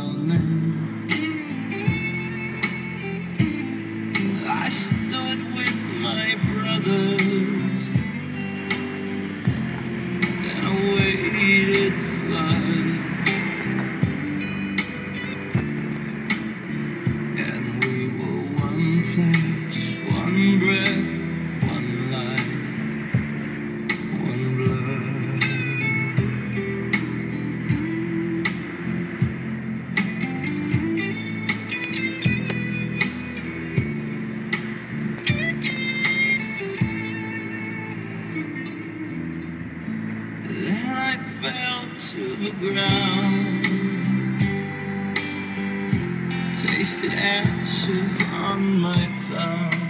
morning, I stood with my brothers and awaited flight, and we were one flesh, one breath, one life, one blood. Then I fell to the ground, tasted ashes on my tongue.